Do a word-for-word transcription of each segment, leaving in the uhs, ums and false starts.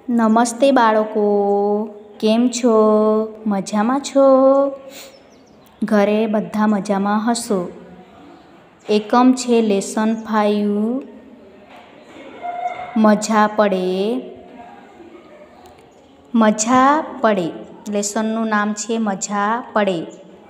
નમસ્તે બાળકો, કેમ છો? મજામાં છો? ઘરે બધા મજામાં હશો. એકમ છે લેસન ફાઇવ, મજા પડે. મજા પડે લેસનનું નામ છે મજા પડે.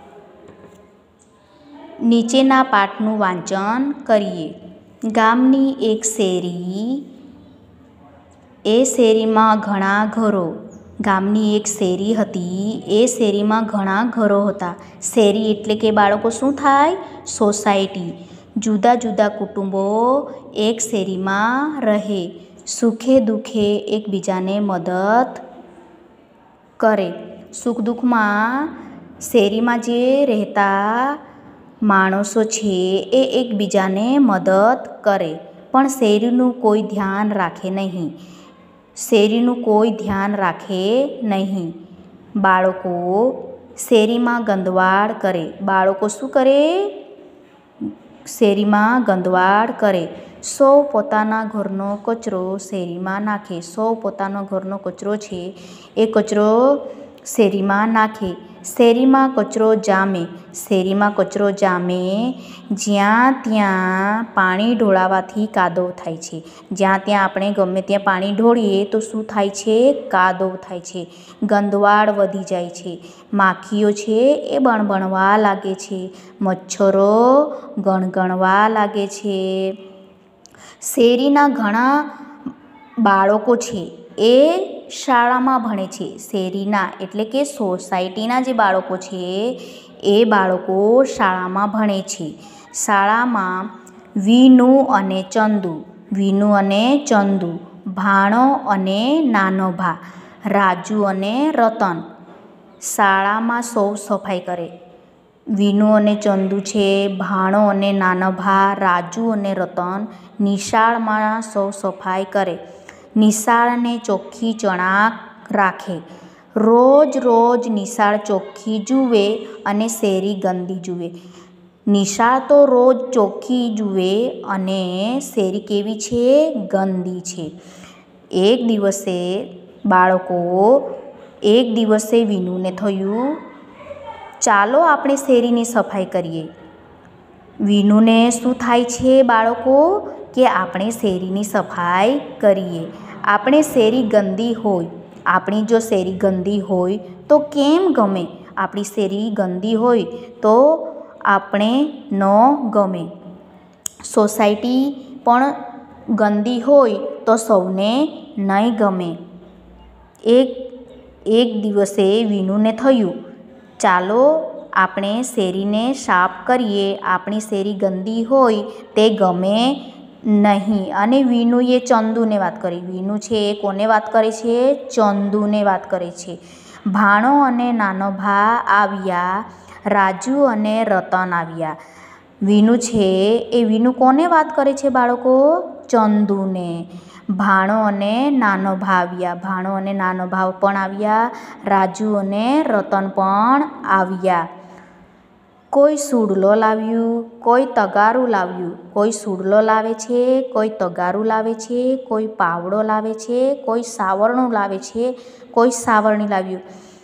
નીચેના પાઠનું વાંચન કરીએ. ગામની એક શેરી, એ શેરીમાં ઘણા ઘરો. ગામની એક શેરી હતી, એ શેરીમાં ઘણા ઘરો હતા. શેરી એટલે કે બાળકો શું થાય? સોસાયટી. જુદા જુદા કુટુંબો એક શેરીમાં રહે, સુખે દુઃખે એકબીજાને મદદ કરે. સુખ દુઃખમાં શેરીમાં જે રહેતા માણસો છે એ એકબીજાને મદદ કરે, પણ શેરીનું કોઈ ધ્યાન રાખે નહીં. શેરીનું કોઈ ધ્યાન રાખે નહીં. બાળકો શેરીમાં ગંદવાડ કરે. બાળકો શું કરે? શેરીમાં ગંદવાડ કરે. સૌ પોતાના ઘરનો કચરો શેરીમાં નાખે. સૌ પોતાનો ઘરનો કચરો છે એ કચરો શેરીમાં નાખે. શેરીમાં કચરો જામે. શેરીમાં કચરો જામે. જ્યાં ત્યાં પાણી ઢોળાવાથી કાદવ થાય છે. જ્યાં ત્યાં આપણે ગમે ત્યાં પાણી ઢોળીએ તો શું થાય છે? કાદવ થાય છે. ગંદવાડ વધી જાય છે. માખીઓ છે એ બણબણવા લાગે છે. મચ્છરો ગણગણવા લાગે છે. શેરીના ઘણા બાળકો છે એ શાળામાં ભણે છે. શેરીના એટલે કે સોસાયટીના જે બાળકો છે એ બાળકો શાળામાં ભણે છે. શાળામાં વિનુ અને ચંદુ, વિનુ અને ચંદુ, ભાણો અને નાનો ભા, રાજુ અને રતન શાળામાં સૌ સફાઈ કરે. વિનુ અને ચંદુ છે, ભાણો અને નાનો ભા, રાજુ અને રતન નિશાળમાં સૌ સફાઈ કરે. નિશાળને ચોખ્ખી ચણાક રાખે. રોજ રોજ નિશાળ ચોખ્ખી જુએ અને શેરી ગંદી જુએ. નિશાળ તો રોજ ચોખ્ખી જુએ અને શેરી કેવી છે? ગંદી છે. એક દિવસે બાળકો એક દિવસે વિનુને થયું, ચાલો આપણે શેરીની સફાઈ કરીએ. વિનુને શું થાય છે બાળકો? કે આપણે શેરીની સફાઈ કરીએ. આપણે શેરી ગંદી હોય, આપણી જો શેરી ગંદી હોય તો કેમ ગમે? આપણી શેરી ગંદી હોય તો આપણે ન ગમે. સોસાયટી પણ ગંદી હોય તો સૌને નહીં ગમે. એક એક દિવસે વિનુને થયું, ચાલો આપણે શેરીને સાફ કરીએ. આપણી શેરી ગંદી હોય તે ગમે નહીં. અને વિનુએ ચંદુને વાત કરી. વિનુ છે એ કોને વાત કરે છે? ચંદુને વાત કરે છે. ભાણો અને નાનો ભા આવ્યા. રાજુ અને રતન આવ્યા. વિનુ છે એ વિનુ કોને વાત કરે છે બાળકો? ચંદુને. ભાણો અને નાનો ભા આવ્યા. ભાણો અને નાનો ભાવ પણ આવ્યા. રાજુ અને રતન પણ આવ્યા. કોઈ સુડલો લાવ્યું, કોઈ તગારું લાવ્યું. કોઈ સુડલો લાવે છે, કોઈ તગારું લાવે છે, કોઈ પાવડો લાવે છે, કોઈ સાવરણું લાવે છે, કોઈ સાવરણી લાવ્યું.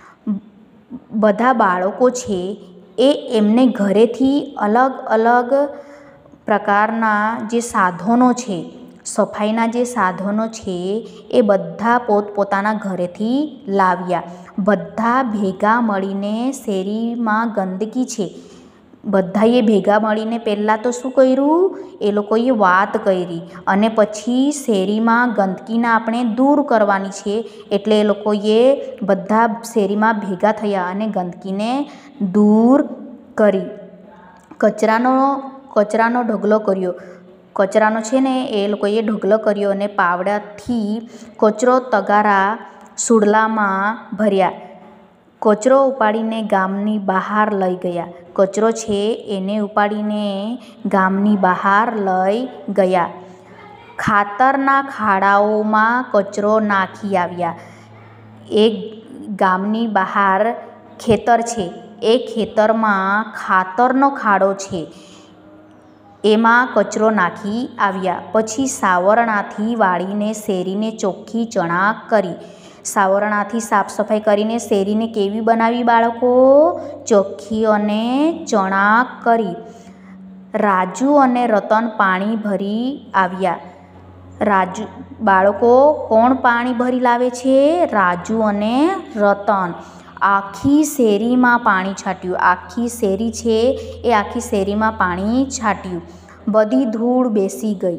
બધા બાળકો છે એ એમને ઘરેથી અલગ અલગ પ્રકારના જે સાધનો છે, સફાઈના જે સાધનો છે એ બધા પોતપોતાના ઘરેથી લાવ્યા. બધા ભેગા મળીને શેરીમાં ગંદકી છે, બધાએ ભેગા મળીને પહેલાં તો શું કર્યું? એ લોકોએ વાત કરી અને પછી શેરીમાં ગંદકીને આપણે દૂર કરવાની છે એટલે એ લોકોએ બધા શેરીમાં ભેગા થયા અને ગંદકીને દૂર કરી. કચરાનો કચરાનો ઢગલો કર્યો. કચરાનો છે ને એ લોકોએ ઢગલો કર્યો અને પાવડાથી કચરો તગારા સુડલામાં ભર્યા. કચરો ઉપાડીને ગામની બહાર લઈ ગયા. કચરો છે એને ઉપાડીને ગામની બહાર લઈ ગયા. ખાતરના ખાડાઓમાં કચરો નાખી આવ્યા. એક ગામની બહાર ખેતર છે, એ ખેતરમાં ખાતરનો ખાડો છે. એમાં કચરો નાખી આવ્યા. પછી સાવરણાથી વાળીને શેરીને ચોખ્ખી ચણાક કરી. સાવરણાથી સાફ સફાઈ કરીને શેરીને કેવી બનાવી બાળકો? ચોખ્ખી અને ચણાક કરી. રાજુ અને રતન પાણી ભરી આવ્યા. રાજુ બાળકો કોણ પાણી ભરી લાવે છે? રાજુ અને રતન. આખી શેરીમાં પાણી છાંટ્યું. આખી શેરી છે એ આખી શેરીમાં પાણી છાંટ્યું. બધી ધૂળ બેસી ગઈ.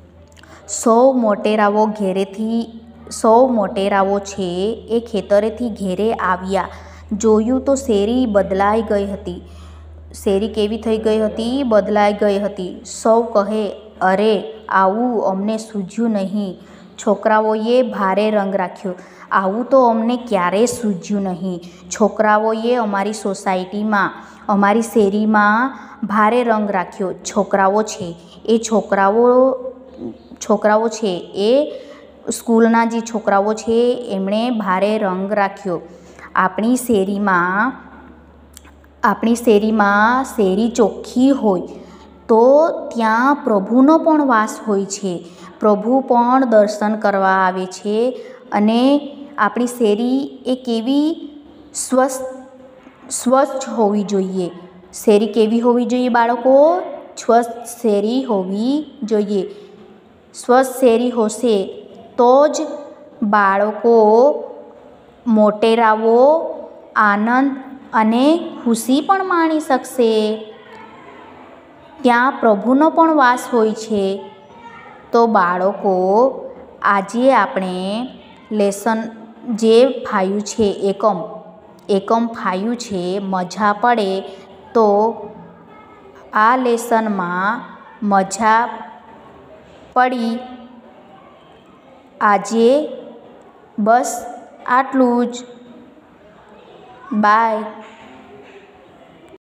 સૌ મોટેરાઓ ઘેરેથી સૌ મોટેરાઓ છે એ ખેતરેથી ઘેરે આવ્યા. જોયું તો શેરી બદલાઈ ગઈ હતી. શેરી કેવી થઈ ગઈ હતી? બદલાઈ ગઈ હતી. સૌ કહે, અરે આવું અમને સૂઝ્યું નહીં. છોકરાઓએ ભારે રંગ રાખ્યો. આવું તો અમને ક્યારેય સૂઝ્યું નહીં. છોકરાઓએ અમારી સોસાયટીમાં અમારી શેરીમાં ભારે રંગ રાખ્યો. છોકરાઓ છે એ છોકરાઓ છોકરાઓ છે એ સ્કૂલના જે છોકરાઓ છે એમણે ભારે રંગ રાખ્યો. આપણી શેરીમાં આપણી શેરીમાં શેરી ચોખ્ખી હોય તો ત્યાં પ્રભુનો પણ વાસ હોય છે. પ્રભુ પણ દર્શન કરવા આવે છે. અને આપણી શેરી એ કેવી સ્વસ્થ સ્વચ્છ હોવી જોઈએ. શેરી કેવી હોવી જોઈએ બાળકો? સ્વચ્છ શેરી હોવી જોઈએ. સ્વચ્છ શેરી હશે તો જ બાળકો મોટેરાઓ આનંદ અને ખુશી પણ માણી શકશે. ત્યાં પ્રભુનો પણ વાસ હોય છે. તો બાળકો આજે આપણે લેસન જે ફાયું છે એકમ એકમ ફાયું છે મજા પડે તો આ લેસનમાં મજા પડી. આજે બસ આટલું જ. બાય.